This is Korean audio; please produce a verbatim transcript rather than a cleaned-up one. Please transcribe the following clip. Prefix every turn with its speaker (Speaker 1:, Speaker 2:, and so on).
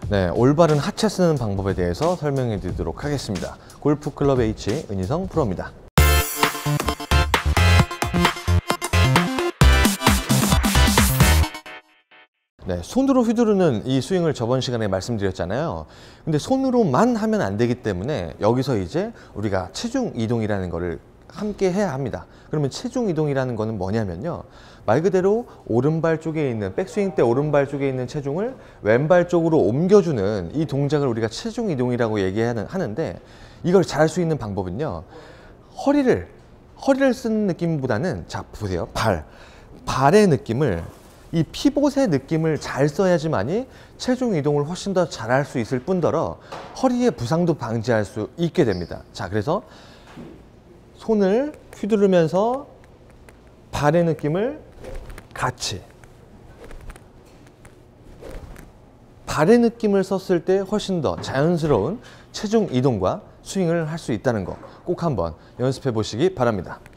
Speaker 1: 네, 올바른 하체 쓰는 방법에 대해서 설명해 드리도록 하겠습니다. 골프클럽 H 은희성 프로입니다. 네, 손으로 휘두르는 이 스윙을 저번 시간에 말씀드렸잖아요. 근데 손으로만 하면 안 되기 때문에 여기서 이제 우리가 체중 이동이라는 거를 함께 해야 합니다. 그러면 체중 이동이라는 거는 뭐냐면요, 말 그대로 오른발 쪽에 있는, 백스윙 때 오른발 쪽에 있는 체중을 왼발 쪽으로 옮겨주는 이 동작을 우리가 체중 이동이라고 얘기하는데, 이걸 잘할 수 있는 방법은요, 허리를 허리를 쓰는 느낌보다는, 자 보세요, 발 발의 느낌을, 이 피봇의 느낌을 잘 써야지만이 체중 이동을 훨씬 더 잘할 수 있을 뿐더러 허리의 부상도 방지할 수 있게 됩니다. 자, 그래서 손을 휘두르면서 발의 느낌을 같이, 발의 느낌을 썼을 때 훨씬 더 자연스러운 체중 이동과 스윙을 할 수 있다는 거 꼭 한번 연습해 보시기 바랍니다.